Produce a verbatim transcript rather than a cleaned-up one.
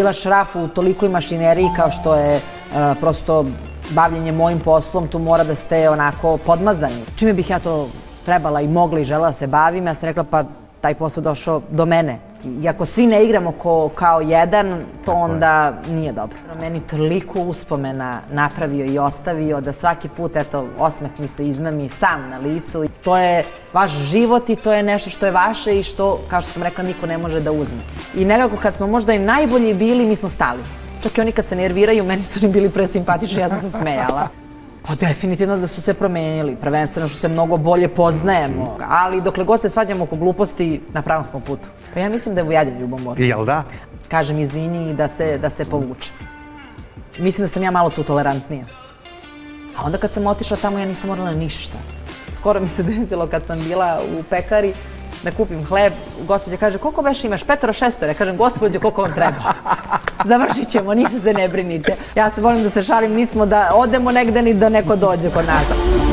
bila šraf u tolikoj mašineriji kao što je prosto bavljenje mojim poslom, tu mora da ste onako podmazani. Čime bih ja to trebala i mogla i želela da se bavim, ja sam rekla pa taj posao došao do mene. I ako svi ne igramo kao jedan, to onda nije dobro. Meni toliko uspomena napravio i ostavio da svaki put, eto, osmeh mi se izmami sam na licu. To je vaš život i to je nešto što je vaše i što, kao što sam rekla, niko ne može da uzme. I nekako kad smo možda i najbolji bili, mi smo stali. Čak i oni kad se nerviraju, meni su oni bili presimpatični, ja sam se smejala. Pa definitivno da su se promenili, prvenstveno što se mnogo bolje poznajemo, ali dokle god se svađamo oko gluposti, na pravom smo putu. Pa ja mislim da je Vujadin ljubomor. Jel da? Kažem izvini i da se povuče. Mislim da sam ja malo tu tolerantnija. A onda kad sam otišla tamo, ja nisam morala ništa. Skoro mi se desilo kad sam bila u pekari, da kupim hleb, gospođa kaže, koliko već imaš, petoro, šestoro? Ja kažem, gospođo, koliko vam treba? Završit ćemo, ništa se ne brinite. Ja se volim da se šalim, nic smo da odemo negde ni da neko dođe kod nas.